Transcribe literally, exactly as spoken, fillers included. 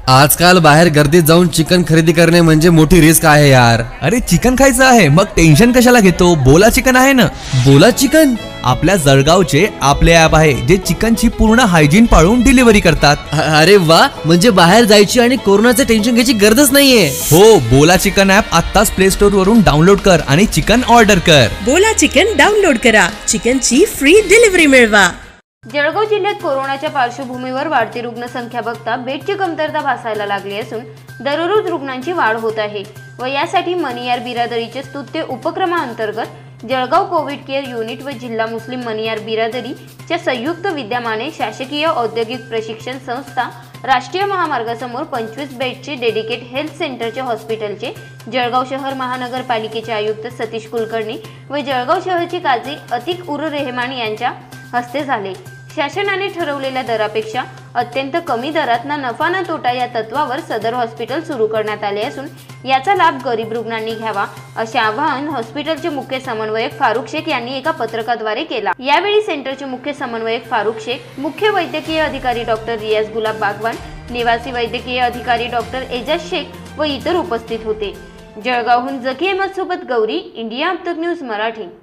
आजकाल बाहेर गर्दीत जाऊन चिकन खरेदी करणे म्हणजे मोठी रिस्क आहे यार। अरे चिकन खायचं आहे मग टेन्शन कशाला घेतो, बोला चिकन आहे ना। बोला चिकन आपल्या जळगावचे आपले ॲप आहे जे चिकनची पूर्ण हायजीन पाळून डिलिव्हरी करतात। अरे वा, म्हणजे बाहेर जायची आणि कोरोनाचे टेन्शन घ्यायची गरजच नाहीये। हो, बोला चिकन ॲप आत्ताच प्ले स्टोर वरून डाउनलोड कर आणि चिकन ऑर्डर कर। बोला चिकन डाउनलोड करा, चिकनची फ्री डिलिव्हरी मिळवा। जळगाव जिल्ह्यात कोरोनाच्या पार्श्वभूमीवर वाढती रुग्णसंख्या बघता बेडची कमतरता भासायला लागली असून दररोज रुग्णांची वाढ होत आहे व यासाठी मनियार बिरादरीचे स्तुत्य उपक्रमाअंतर्गत जळगाव कोविड केअर युनिट व जिल्हा मुस्लिम मनियार बिरादरीच्या संयुक्त विद्यमाने शासकीय औद्योगिक प्रशिक्षण संस्था राष्ट्रीय महामार्गासमोर पंचवीस बेडचे डेडिकेट हेल्थ सेंटरचे हॉस्पिटलचे जळगाव शहर महानगरपालिकेचे आयुक्त सतीश कुलकर्णी व जळगाव शहरचे काझी अतिक उर रेहमान यांच्या हस्ते झाले। शासनाने ठरवलेल्या दरापेक्षा अत्यंत कमी दरात ना नफा ना तोटा या तत्वावर सदर हॉस्पिटल सुरू करण्यात आले असून याचा लाभ गरीब रुग्णांनी घ्यावा असे आवाहन हॉस्पिटलचे मुख्य समन्वयक फारुख शेख यांनी एका पत्रकाद्वारे केला। यावेळी सेंटरचे मुख्य समन्वयक फारुख शेख, मुख्य वैद्यकीय अधिकारी डॉक्टर रियाज गुलाब बागवान, निवासी वैद्यकीय अधिकारी डॉक्टर एजाज शेख व इतर उपस्थित होते। जळगावहून जकी अहमद सोबत गौरी, इंडिया अब तक न्यूज मराठी।